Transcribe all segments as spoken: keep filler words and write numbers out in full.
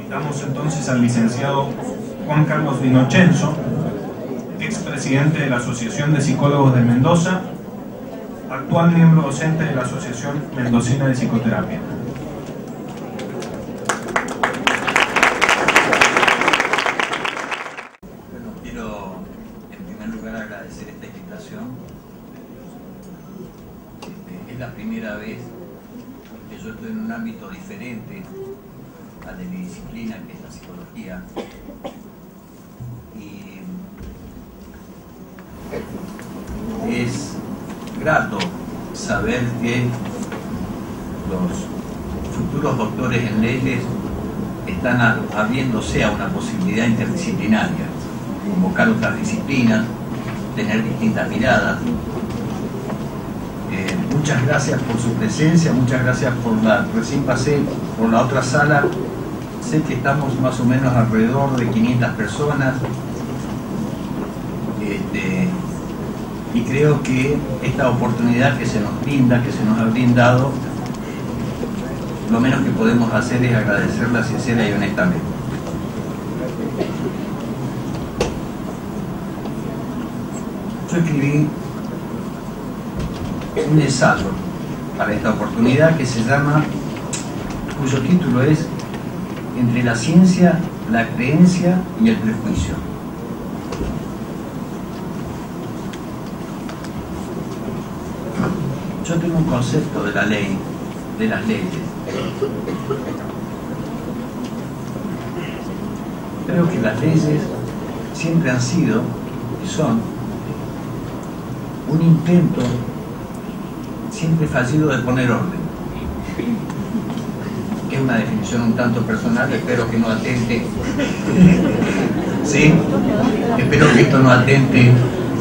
Invitamos entonces al licenciado Juan Carlos Dinochenso, expresidente de la Asociación de Psicólogos de Mendoza, actual miembro docente de la Asociación Mendocina de Psicoterapia. Bueno, quiero en primer lugar agradecer esta invitación. Este, es la primera vez que yo estoy en un ámbito diferente a de mi disciplina, que es la psicología. Y es grato saber que los futuros doctores en leyes están abriéndose a una posibilidad interdisciplinaria, convocar otras disciplinas, tener distintas miradas. Eh, muchas gracias por su presencia, muchas gracias por la... Recién pasé por la otra sala, sé que estamos más o menos alrededor de quinientas personas. Este, y creo que esta oportunidad que se nos brinda, que se nos ha brindado, lo menos que podemos hacer es agradecerla sincera y honestamente. Yo escribí un ensayo para esta oportunidad que se llama, cuyo título es Entre la ciencia, la creencia y el prejuicio. Yo tengo un concepto de la ley, de las leyes. Creo que las leyes siempre han sido y son un intento siempre fallido de poner orden. Es una definición un tanto personal, espero que no atente. ¿Sí? Espero que esto no atente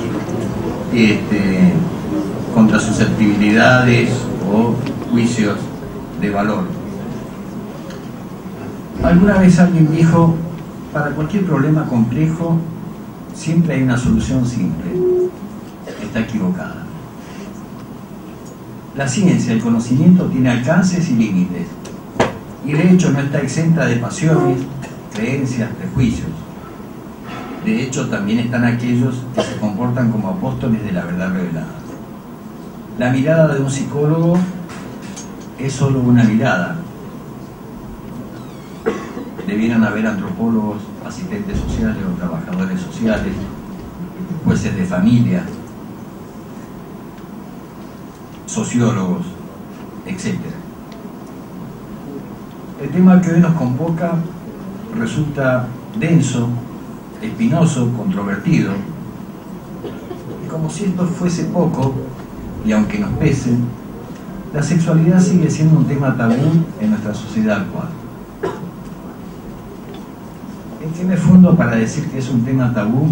este, contra susceptibilidades o juicios de valor. Alguna vez alguien dijo, para cualquier problema complejo siempre hay una solución simple. Está equivocada. La ciencia, el conocimiento tiene alcances y límites, y de hecho no está exenta de pasiones, creencias, prejuicios. De hecho también están aquellos que se comportan como apóstoles de la verdad revelada. La mirada de un psicólogo es solo una mirada. Debieran haber antropólogos, asistentes sociales o trabajadores sociales, jueces de familia, sociólogos, etcétera. El tema que hoy nos convoca resulta denso, espinoso, controvertido, y como si esto fuese poco, y aunque nos pese, la sexualidad sigue siendo un tema tabú en nuestra sociedad actual. ¿En qué me fundo para decir que es un tema tabú?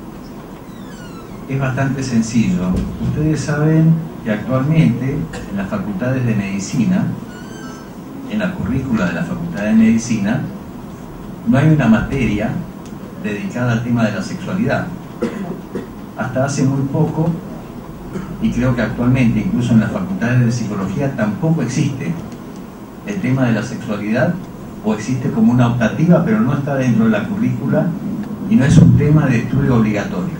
Es bastante sencillo. Ustedes saben que actualmente en las facultades de medicina, en la currícula de la Facultad de Medicina, no hay una materia dedicada al tema de la sexualidad. Hasta hace muy poco, y creo que actualmente incluso en las facultades de psicología tampoco existe el tema de la sexualidad, o existe como una optativa, pero no está dentro de la currícula y no es un tema de estudio obligatorio.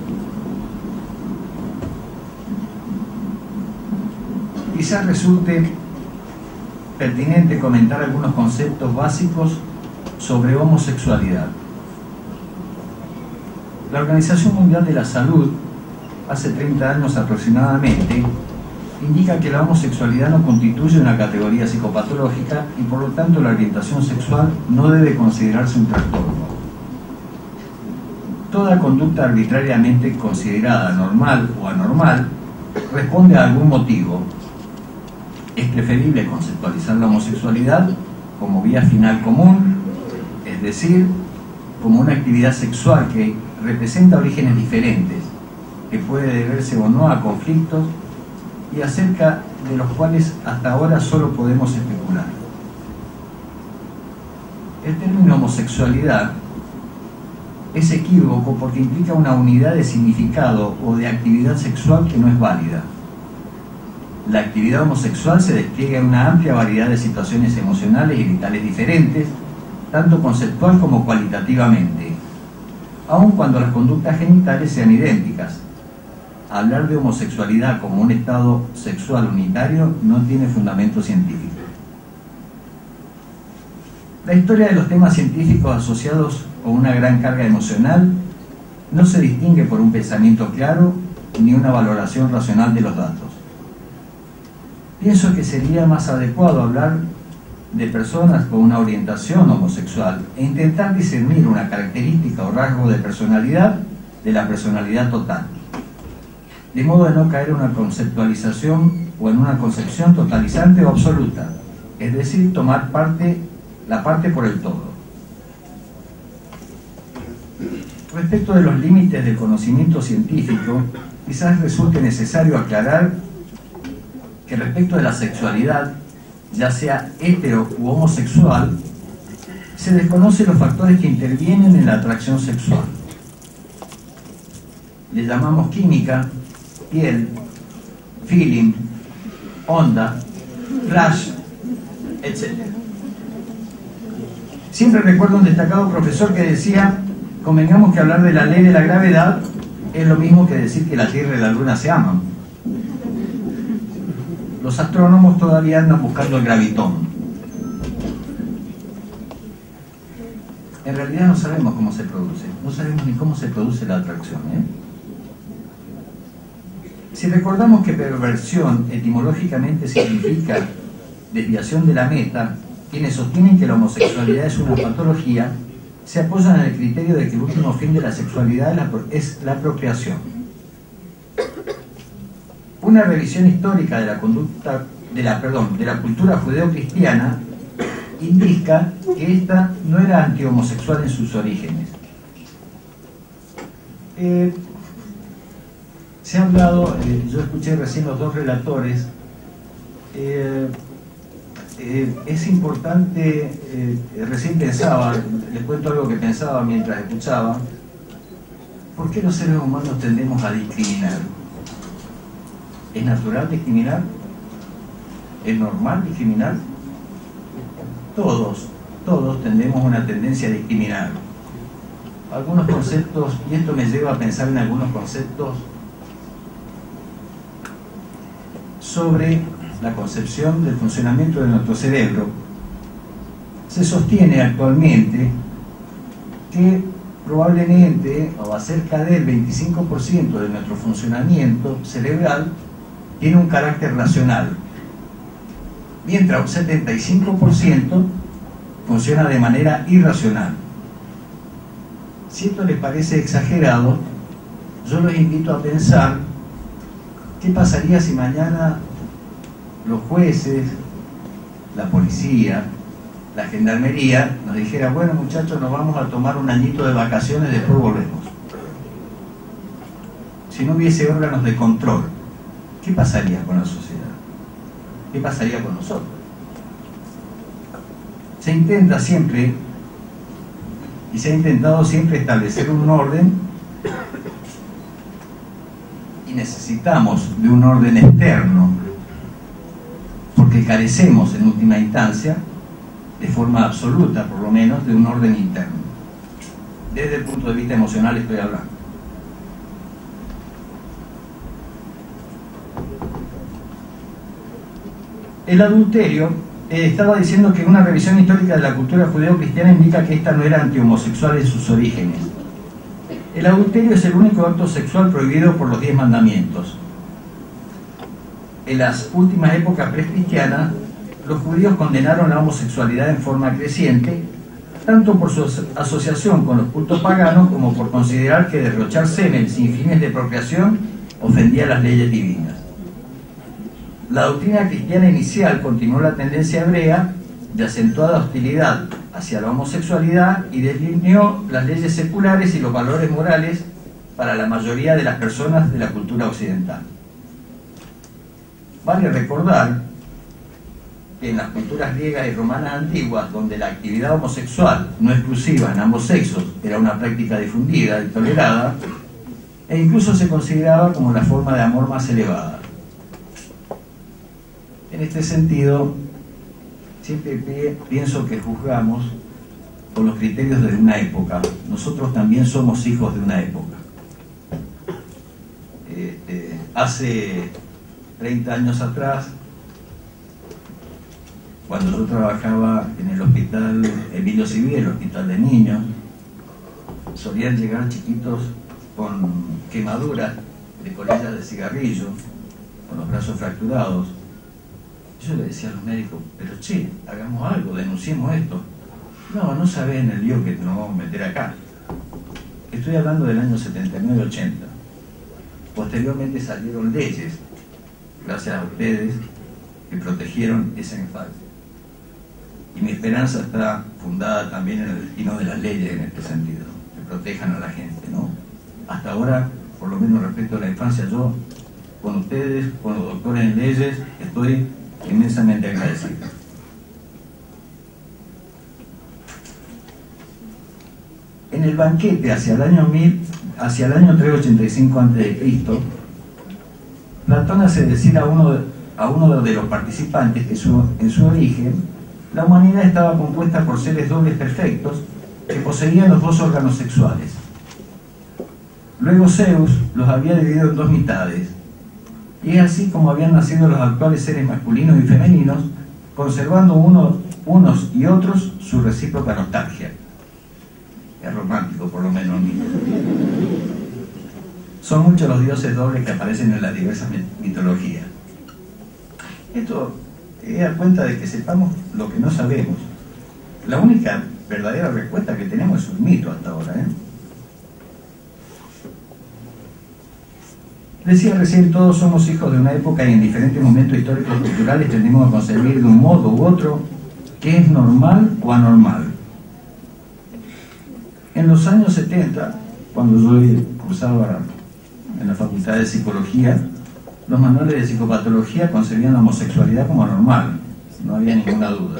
Quizás resulte pertinente comentar algunos conceptos básicos sobre homosexualidad. La Organización Mundial de la Salud, hace treinta años aproximadamente, indica que la homosexualidad no constituye una categoría psicopatológica y por lo tanto la orientación sexual no debe considerarse un trastorno. Toda conducta arbitrariamente considerada normal o anormal responde a algún motivo. Es preferible conceptualizar la homosexualidad como vía final común, es decir, como una actividad sexual que representa orígenes diferentes, que puede deberse o no a conflictos y acerca de los cuales hasta ahora solo podemos especular. El término homosexualidad es equívoco porque implica una unidad de significado o de actividad sexual que no es válida. La actividad homosexual se despliega en una amplia variedad de situaciones emocionales y vitales diferentes tanto conceptual como cualitativamente, aun cuando las conductas genitales sean idénticas. Hablar de homosexualidad como un estado sexual unitario no tiene fundamento científico. La historia de los temas científicos asociados con una gran carga emocional no se distingue por un pensamiento claro ni una valoración racional de los datos. Pienso que sería más adecuado hablar de personas con una orientación homosexual e intentar discernir una característica o rasgo de personalidad de la personalidad total, de modo de no caer en una conceptualización o en una concepción totalizante o absoluta, es decir, tomar parte, la parte por el todo. Respecto de los límites del conocimiento científico, quizás resulte necesario aclarar que respecto de la sexualidad, ya sea hetero u homosexual, se desconocen los factores que intervienen en la atracción sexual. Le llamamos química, piel, feeling, onda, flash, etcétera. Siempre recuerdo un destacado profesor que decía: convengamos que hablar de la ley de la gravedad es lo mismo que decir que la Tierra y la Luna se aman. Los astrónomos todavía andan buscando el gravitón. En realidad no sabemos cómo se produce, no sabemos ni cómo se produce la atracción, ¿eh? Si recordamos que perversión etimológicamente significa desviación de la meta, quienes sostienen que la homosexualidad es una patología se apoyan en el criterio de que el último fin de la sexualidad es la procreación. Una revisión histórica de la conducta de la, perdón, de la cultura judeocristiana indica que esta no era antihomosexual en sus orígenes. Eh, se ha hablado, eh, yo escuché recién los dos relatores, eh, eh, es importante, eh, recién pensaba, les cuento algo que pensaba mientras escuchaba: ¿por qué los seres humanos tendemos a discriminar? ¿Es natural discriminar? ¿Es normal discriminar? Todos, todos tendemos una tendencia a discriminar. Algunos conceptos, y esto me lleva a pensar en algunos conceptos sobre la concepción del funcionamiento de nuestro cerebro. Se sostiene actualmente que probablemente, o acerca del veinticinco por ciento de nuestro funcionamiento cerebral tiene un carácter racional, mientras un setenta y cinco por ciento funciona de manera irracional. Si esto les parece exagerado, yo los invito a pensar qué pasaría si mañana los jueces, la policía, la gendarmería nos dijera: bueno, muchachos, nos vamos a tomar un añito de vacaciones, después volvemos. Si no hubiese órganos de control, ¿qué pasaría con la sociedad? ¿Qué pasaría con nosotros? Se intenta siempre, y se ha intentado siempre establecer un orden, y necesitamos de un orden externo, porque carecemos en última instancia, de forma absoluta por lo menos, de un orden interno. Desde el punto de vista emocional estoy hablando. El adulterio, eh, estaba diciendo que una revisión histórica de la cultura judeo-cristiana indica que esta no era antihomosexual en sus orígenes. El adulterio es el único acto sexual prohibido por los diez mandamientos. En las últimas épocas precristianas, los judíos condenaron la homosexualidad en forma creciente, tanto por su asociación con los cultos paganos como por considerar que derrochar semen sin fines de procreación ofendía las leyes divinas. La doctrina cristiana inicial continuó la tendencia hebrea de acentuada hostilidad hacia la homosexualidad y delineó las leyes seculares y los valores morales para la mayoría de las personas de la cultura occidental. Vale recordar que en las culturas griegas y romanas antiguas, donde la actividad homosexual no exclusiva en ambos sexos era una práctica difundida y tolerada, e incluso se consideraba como la forma de amor más elevada. En este sentido, siempre pienso que juzgamos con los criterios de una época. Nosotros también somos hijos de una época. Eh, eh, hace treinta años atrás, cuando yo trabajaba en el hospital Emilio Civil, el hospital de niños, solían llegar chiquitos con quemaduras de colillas de cigarrillo, con los brazos fracturados. Yo le decía a los médicos, pero che, hagamos algo, denunciemos esto. No, no saben el lío que nos vamos a meter acá. Estoy hablando del año setenta y nueve ochenta. Posteriormente salieron leyes, gracias a ustedes, que protegieron esa infancia. Y mi esperanza está fundada también en el destino de las leyes en este sentido, que protejan a la gente, ¿no? Hasta ahora, por lo menos respecto a la infancia, yo, con ustedes, con los doctores en leyes, estoy inmensamente agradecido. En el banquete hacia el año mil, hacia el año trescientos ochenta y cinco antes de Cristo, Platón hace decir a uno de, a uno de los participantes que su, en su origen la humanidad estaba compuesta por seres dobles perfectos que poseían los dos órganos sexuales. Luego Zeus los había dividido en dos mitades, y es así como habían nacido los actuales seres masculinos y femeninos, conservando uno, unos y otros su recíproca nostalgia. Es romántico, por lo menos. Son muchos los dioses dobles que aparecen en las diversas mitologías. Esto es dar cuenta de que sepamos lo que no sabemos. La única verdadera respuesta que tenemos es un mito hasta ahora, ¿eh? Decía recién, todos somos hijos de una época y en diferentes momentos históricos culturales tendemos a concebir de un modo u otro qué es normal o anormal. En los años setenta, cuando yo cursaba en la Facultad de Psicología, los manuales de psicopatología concebían la homosexualidad como anormal, no había ninguna duda.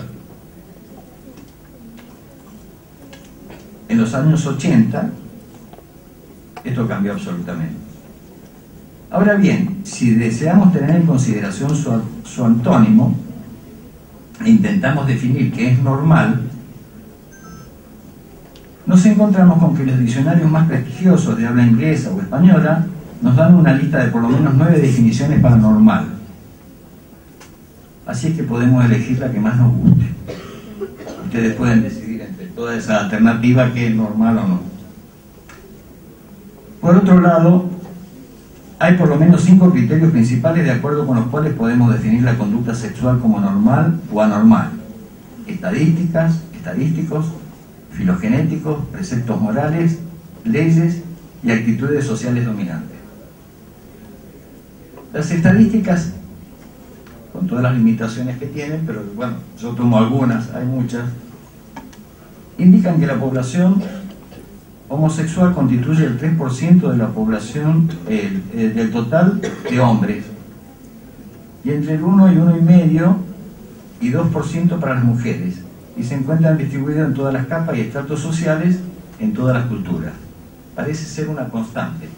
En los años ochenta, esto cambió absolutamente. Ahora bien, si deseamos tener en consideración su, su antónimo e intentamos definir qué es normal, nos encontramos con que los diccionarios más prestigiosos de habla inglesa o española nos dan una lista de por lo menos nueve definiciones para normal. Así es que podemos elegir la que más nos guste. Ustedes pueden decidir entre todas esas alternativas qué es normal o no. Por otro lado, hay por lo menos cinco criterios principales de acuerdo con los cuales podemos definir la conducta sexual como normal o anormal. Estadísticas, estadísticos, filogenéticos, preceptos morales, leyes y actitudes sociales dominantes. Las estadísticas, con todas las limitaciones que tienen, pero bueno, yo tomo algunas, hay muchas, indican que la población homosexual constituye el tres por ciento de la población, el, el, del total de hombres, y entre el uno y uno coma cinco y dos por ciento para las mujeres, y se encuentran distribuidos en todas las capas y estratos sociales en todas las culturas. Parece ser una constante.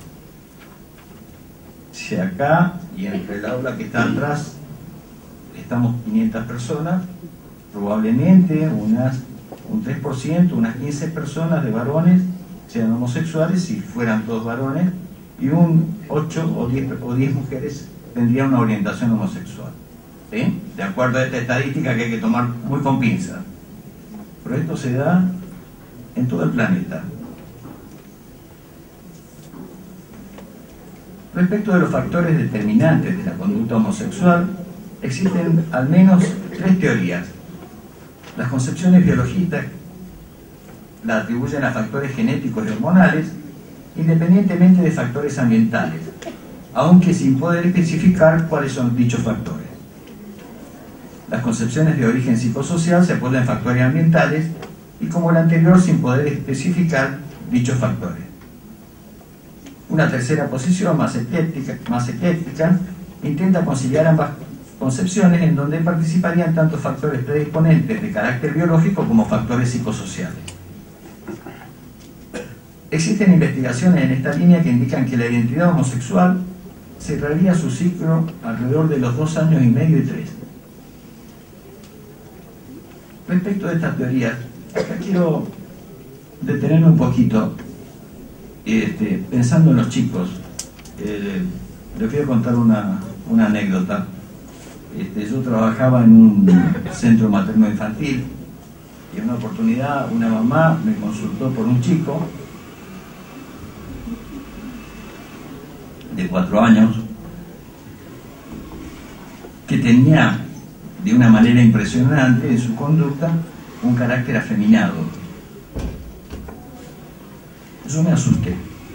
Si acá y entre el aula que está atrás estamos quinientas personas, probablemente unas, un tres por ciento, unas quince personas de varones sean homosexuales si fueran todos varones, y un ocho o diez mujeres tendrían una orientación homosexual. ¿Sí? De acuerdo a esta estadística que hay que tomar muy con pinzas. Pero esto se da en todo el planeta. Respecto de los factores determinantes de la conducta homosexual, existen al menos tres teorías. Las concepciones biologistas la atribuyen a factores genéticos y hormonales, independientemente de factores ambientales, aunque sin poder especificar cuáles son dichos factores. Las concepciones de origen psicosocial se apoyan en factores ambientales y, como la anterior, sin poder especificar dichos factores. Una tercera posición, más ecléctica, más ecléctica, intenta conciliar ambas concepciones, en donde participarían tanto factores predisponentes de carácter biológico como factores psicosociales. Existen investigaciones en esta línea que indican que la identidad homosexual cerraría su ciclo alrededor de los dos años y medio y tres. Respecto de estas teorías, acá quiero detenerme un poquito, este, pensando en los chicos. Eh, les voy a contar una, una anécdota. Este, yo trabajaba en un centro materno-infantil y en una oportunidad una mamá me consultó por un chico de cuatro años que tenía de una manera impresionante en su conducta un carácter afeminado. Yo me asusté.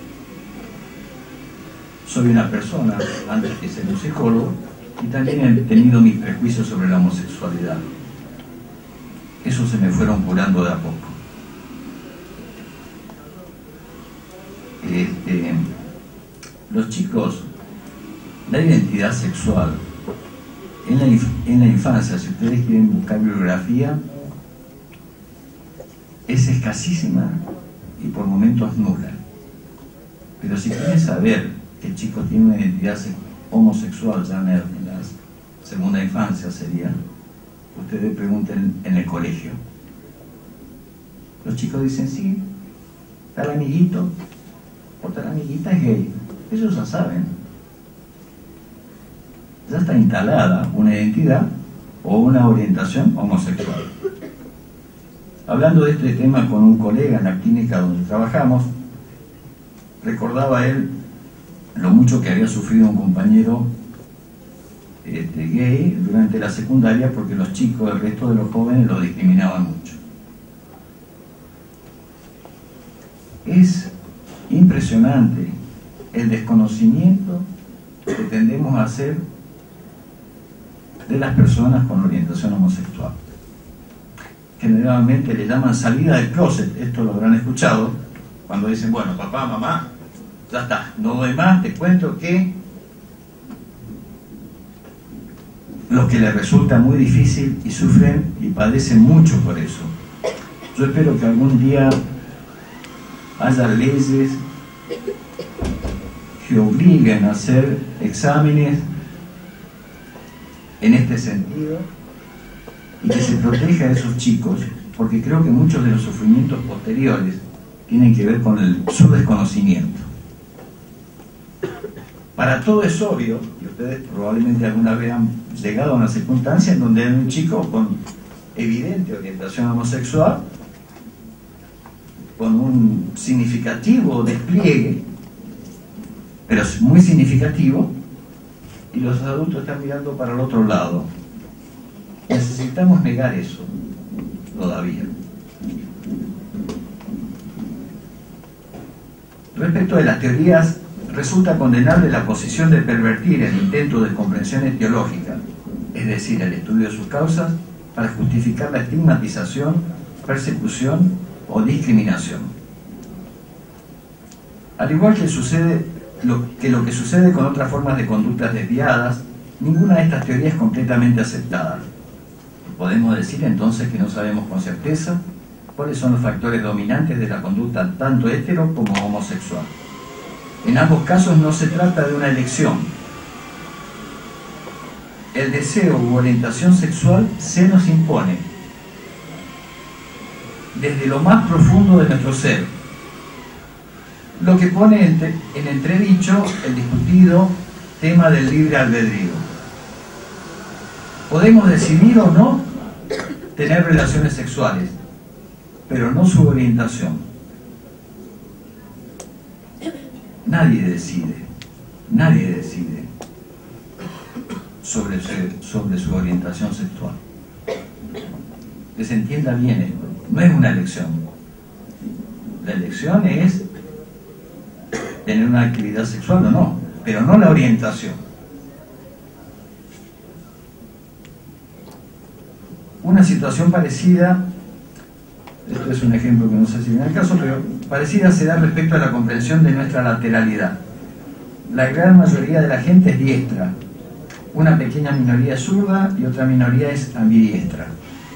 Soy una persona, antes que ser un psicólogo, y también he tenido mis prejuicios sobre la homosexualidad. Eso se me fueron curando de a poco. Este, los chicos, la identidad sexual, en la, en la infancia, si ustedes quieren buscar bibliografía, es escasísima y por momentos nula. Pero si quieren saber que el chico tiene una identidad homosexual ya en la segunda infancia sería, ustedes pregunten en el colegio. Los chicos dicen, sí, tal amiguito o tal amiguita es gay. Ellos ya saben. Ya está instalada una identidad o una orientación homosexual. Hablando de este tema con un colega en la clínica donde trabajamos, recordaba él lo mucho que había sufrido un compañero este, gay durante la secundaria porque los chicos, el resto de los jóvenes, lo discriminaban mucho. Es impresionante el desconocimiento que tendemos a hacer de las personas con orientación homosexual. Generalmente le llaman salida del closet, esto lo habrán escuchado, cuando dicen, bueno, papá, mamá, ya está, no doy más, te cuento que lo que les resulta muy difícil y sufren y padecen mucho por eso. Yo espero que algún día haya leyes que obliguen a hacer exámenes en este sentido y que se proteja a esos chicos, porque creo que muchos de los sufrimientos posteriores tienen que ver con el, su desconocimiento. Para todo es obvio, y ustedes probablemente alguna vez han llegado a una circunstancia en donde hay un chico con evidente orientación homosexual, con un significativo despliegue, pero es muy significativo, y los adultos están mirando para el otro lado. Necesitamos negar eso todavía. Respecto de las teorías, resulta condenable la posición de pervertir el intento de comprensión teológica, es decir, el estudio de sus causas, para justificar la estigmatización, persecución o discriminación. Al igual que sucede lo que lo que sucede con otras formas de conductas desviadas, ninguna de estas teorías es completamente aceptada. Podemos decir entonces que no sabemos con certeza cuáles son los factores dominantes de la conducta tanto hetero como homosexual. En ambos casos no se trata de una elección. El deseo u orientación sexual se nos impone desde lo más profundo de nuestro ser, lo que pone en entredicho el discutido tema del libre albedrío. Podemos decidir o no tener relaciones sexuales, pero no su orientación. Nadie decide, nadie decide sobre su, sobre su orientación sexual. Que se entienda bien esto, no es una elección. La elección es tener una actividad sexual o no, pero no la orientación. Una situación parecida, esto es un ejemplo que no sé si viene al caso, pero parecida se da respecto a la comprensión de nuestra lateralidad. La gran mayoría de la gente es diestra, una pequeña minoría es zurda y otra minoría es ambidiestra.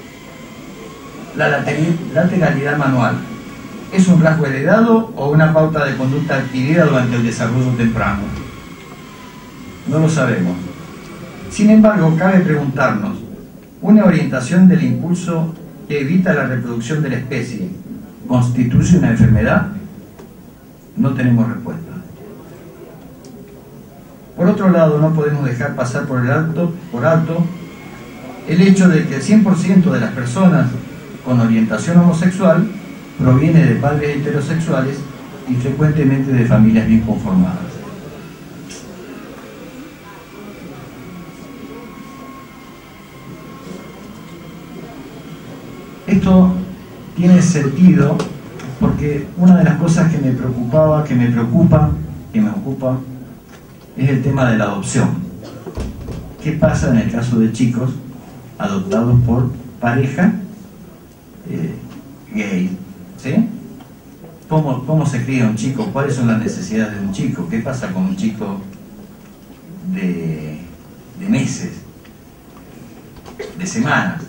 La lateralidad manual, ¿es un rasgo heredado o una pauta de conducta adquirida durante el desarrollo temprano? No lo sabemos. Sin embargo, cabe preguntarnos, ¿una orientación del impulso que evita la reproducción de la especie constituye una enfermedad? No tenemos respuesta. Por otro lado, no podemos dejar pasar por el alto, por alto el hecho de que el cien por ciento de las personas con orientación homosexual proviene de padres heterosexuales y frecuentemente de familias bien conformadas. Esto tiene sentido porque una de las cosas que me preocupaba, que me preocupa, que me ocupa, es el tema de la adopción. ¿Qué pasa en el caso de chicos adoptados por pareja eh, gay? ¿Sí? ¿Cómo, ¿Cómo se cría un chico? ¿Cuáles son las necesidades de un chico? ¿Qué pasa con un chico de, de meses, de semanas?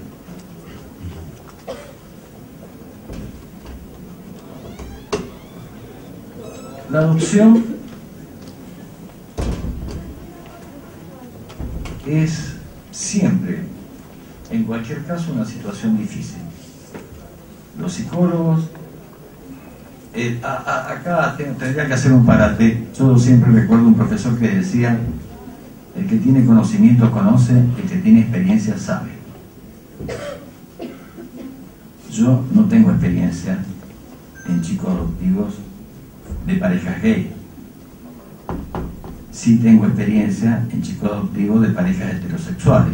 La adopción es siempre, en cualquier caso, una situación difícil. Los psicólogos, eh, a, a, acá tendría que hacer un parate. Yo siempre recuerdo un profesor que decía: el que tiene conocimiento conoce, el que tiene experiencia sabe. Yo no tengo experiencia en chicos adoptivos de parejas gay. Sí tengo experiencia en chicos adoptivos de parejas heterosexuales.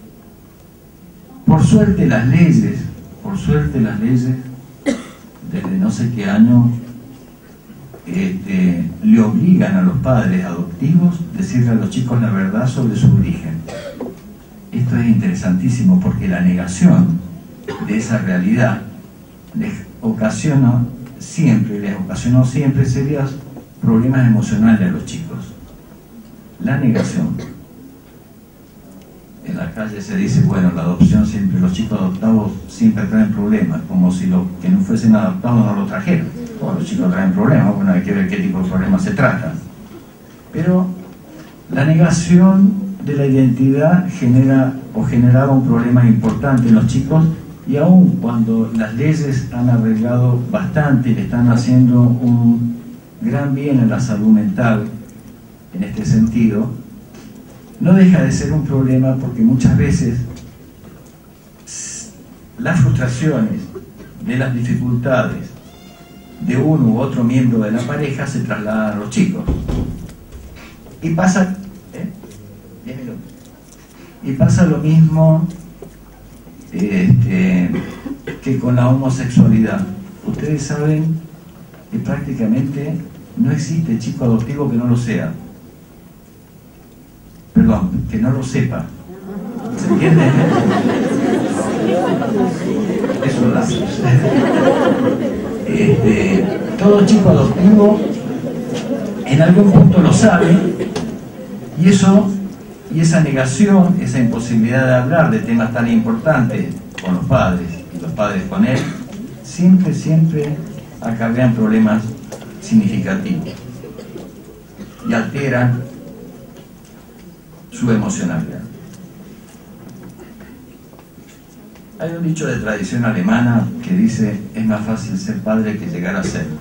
Por suerte las leyes, por suerte las leyes, desde no sé qué año, este, le obligan a los padres adoptivos a decirle a los chicos la verdad sobre su origen. Esto es interesantísimo porque la negación de esa realidad les ocasiona siempre, les ocasionó siempre serios problemas emocionales a los chicos. La negación. En la calle se dice, bueno, la adopción siempre, los chicos adoptados siempre traen problemas, como si los que no fuesen adoptados no lo trajeran. O los chicos traen problemas, bueno, hay que ver qué tipo de problemas se tratan. Pero la negación de la identidad genera o generaba un problema importante en los chicos, y aun cuando las leyes han arreglado bastante y le están haciendo un gran bien a la salud mental en este sentido, no deja de ser un problema porque muchas veces las frustraciones de las dificultades de uno u otro miembro de la pareja se trasladan a los chicos. Y pasa, ¿eh? diez minutos. Y pasa lo mismo este, que con la homosexualidad. Ustedes saben que prácticamente no existe chico adoptivo que no lo sea. Perdón, que no lo sepa. ¿Se entiende? Eso es lapsus. Este, todo chico adoptivo en algún punto lo sabe, y eso, y esa negación, esa imposibilidad de hablar de temas tan importantes con los padres y los padres con él, siempre, siempre acarrean problemas significativos y alteran su emocionalidad. Hay un dicho de tradición alemana que dice: es más fácil ser padre que llegar a serlo,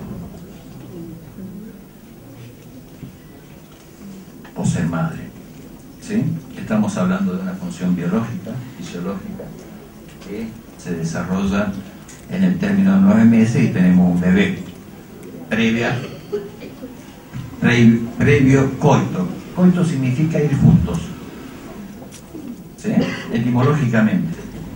o ser madre. ¿Sí? Estamos hablando de una función biológica, fisiológica, que se desarrolla en el término de nueve meses y tenemos un bebé previa, pre, previo coito. Coito significa ir juntos, ¿sí? Etimológicamente.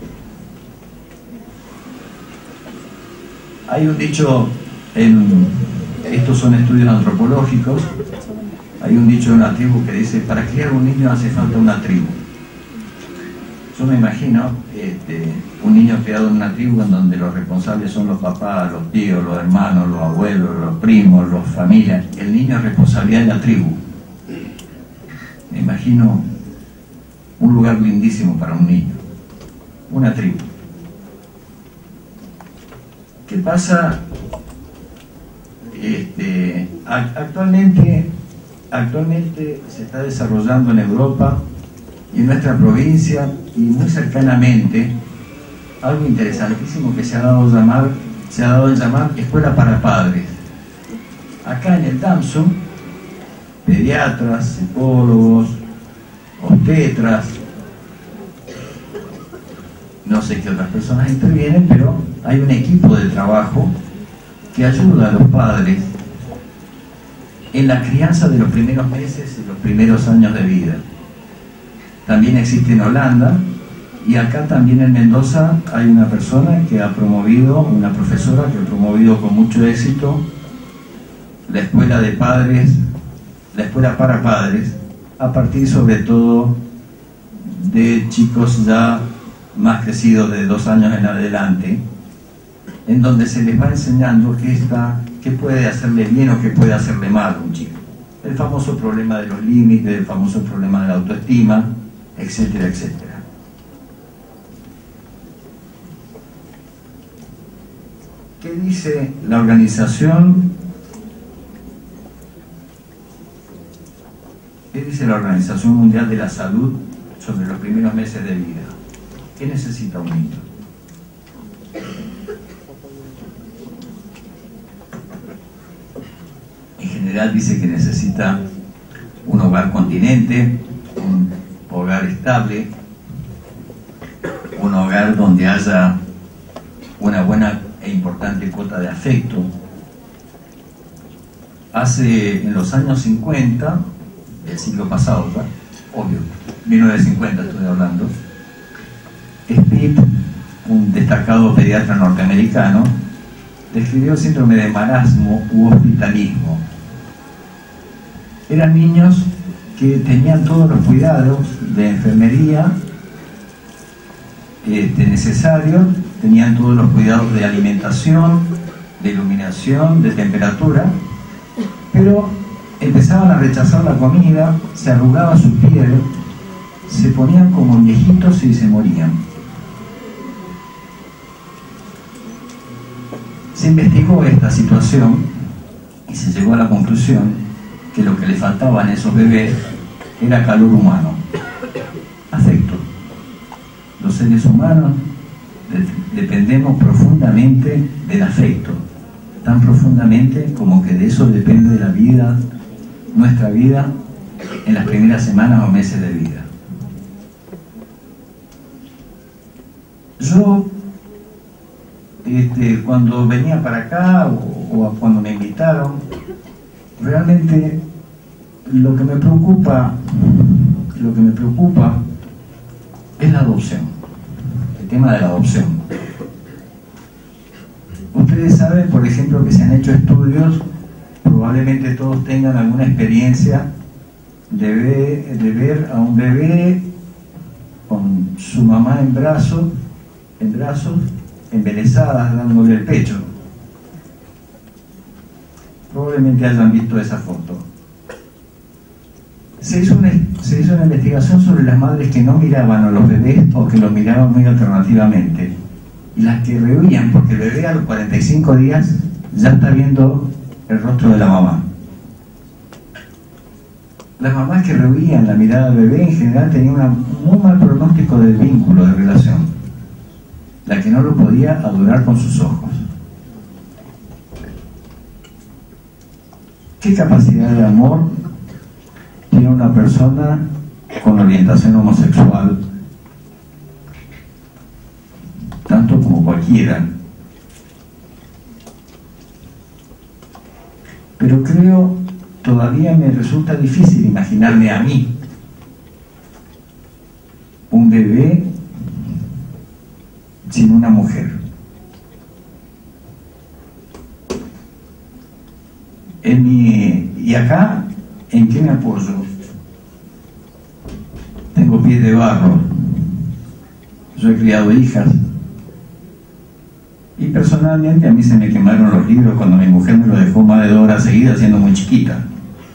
Hay un dicho, en, estos son estudios antropológicos, hay un dicho de una tribu que dice: para criar un niño hace falta una tribu. Yo me imagino este, un niño criado en una tribu en donde los responsables son los papás, los tíos, los hermanos, los abuelos, los primos, las familias. El niño es responsabilidad de la tribu. Me imagino un lugar lindísimo para un niño, una tribu. ¿Qué pasa? Este, actualmente, actualmente se está desarrollando en Europa y en nuestra provincia y muy cercanamente algo interesantísimo que se ha dado a llamar se ha dado en llamar Escuela para Padres. Acá en el DAMSO, pediatras, psicólogos, obstetras, no sé qué otras personas intervienen, pero hay un equipo de trabajo que ayuda a los padres en la crianza de los primeros meses y los primeros años de vida. También existe en Holanda, y acá también en Mendoza hay una persona que ha promovido, una profesora que ha promovido con mucho éxito la escuela de padres, la escuela para padres, a partir sobre todo de chicos ya más crecidos de dos años en adelante, en donde se les va enseñando qué está, qué puede hacerle bien o qué puede hacerle mal a un chico. El famoso problema de los límites, el famoso problema de la autoestima, etcétera, etcétera. ¿Qué dice la organización? ¿Qué dice la Organización Mundial de la Salud sobre los primeros meses de vida? ¿Qué necesita un niño? En general dice que necesita un hogar continente, un hogar estable, un hogar donde haya una buena e importante cuota de afecto. Hace, en los años cincuenta del siglo pasado, ¿verdad? Obvio, mil novecientos cincuenta estoy hablando, Spitt, un destacado pediatra norteamericano, describió el síndrome de marasmo u hospitalismo. Eran niños que tenían todos los cuidados de enfermería este, necesarios, tenían todos los cuidados de alimentación, de iluminación, de temperatura, pero empezaban a rechazar la comida, se arrugaba su piel, se ponían como viejitos y se morían. Se investigó esta situación y se llegó a la conclusión que lo que le faltaba a esos bebés era calor humano, afecto. Los seres humanos de- dependemos profundamente del afecto, tan profundamente como que de eso depende la vida, nuestra vida en las primeras semanas o meses de vida. Yo, este, cuando venía para acá o, o cuando me invitaron, realmente lo que me preocupa, lo que me preocupa es la adopción, el tema de la adopción. Ustedes saben, por ejemplo, que se han hecho estudios, probablemente todos tengan alguna experiencia de ver, de ver a un bebé con su mamá en brazos, en brazos, embelesadas, dándole el pecho. Probablemente hayan visto esa foto. Se hizo, una, se hizo una investigación sobre las madres que no miraban a los bebés o que los miraban muy alternativamente, y las que rehuían, porque el bebé a los cuarenta y cinco días ya está viendo el rostro de la mamá. Las mamás que rehuían la mirada del bebé en general tenían un muy mal pronóstico del vínculo, de relación. La que no lo podía adorar con sus ojos. ¿Qué capacidad de amor tiene una persona con orientación homosexual? Tanto como cualquiera. Pero creo, todavía me resulta difícil imaginarme a mí, un bebé sin una mujer. En mi, y acá, ¿en qué me apoyo? Tengo pies de barro, yo he criado hijas, y personalmente a mí se me quemaron los libros cuando mi mujer me los dejó más de dos horas seguidas siendo muy chiquita.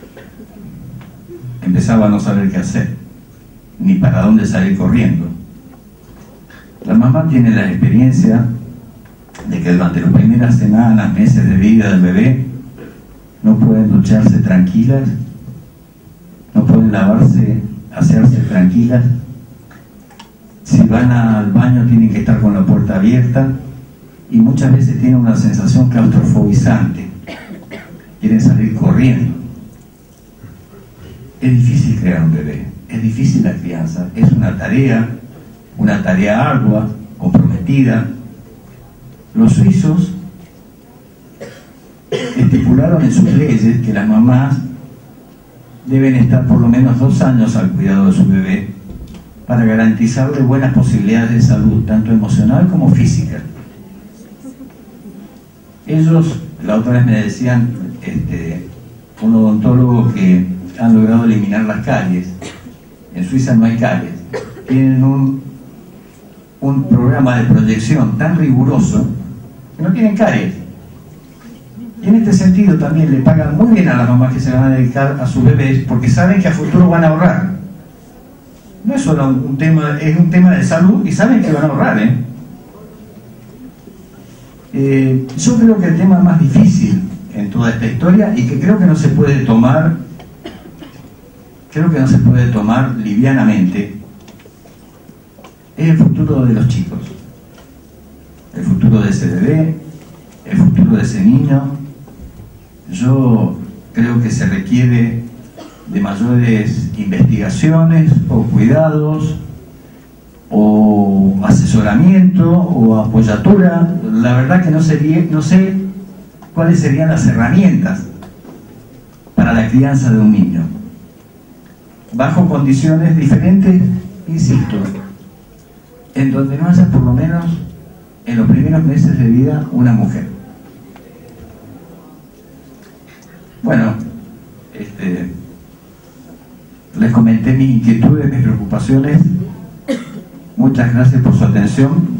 Empezaba a no saber qué hacer, ni para dónde salir corriendo. La mamá tiene la experiencia de que durante las primeras semanas, meses de vida del bebé, no pueden ducharse tranquilas, no pueden lavarse, asearse tranquilas. Si van al baño tienen que estar con la puerta abierta, y muchas veces tienen una sensación claustrofobizante, quieren salir corriendo. Es difícil crear un bebé, es difícil la crianza, es una tarea, una tarea ardua, comprometida. Los suizos estipularon en sus leyes que las mamás deben estar por lo menos dos años al cuidado de su bebé para garantizarle buenas posibilidades de salud, tanto emocional como física. Ellos, la otra vez me decían, este, un odontólogo, que han logrado eliminar las caries. En Suiza no hay caries. Tienen un, un programa de proyección tan riguroso que no tienen caries. Y en este sentido también le pagan muy bien a las mamás que se van a dedicar a sus bebés, porque saben que a futuro van a ahorrar. No es solo un tema, es un tema de salud y saben que van a ahorrar, ¿eh? Eh, yo creo que el tema más difícil en toda esta historia, y que creo que no se puede tomar, creo que no se puede tomar livianamente, es el futuro de los chicos, el futuro de ese bebé, el futuro de ese niño. Yo creo que se requiere de mayores investigaciones o cuidados o asesoramiento o apoyatura. La verdad que no, sería, no sé cuáles serían las herramientas para la crianza de un niño bajo condiciones diferentes, insisto, en donde no haya por lo menos en los primeros meses de vida una mujer. Bueno, este, les comenté mis inquietudes, mis preocupaciones. Muchas gracias por su atención.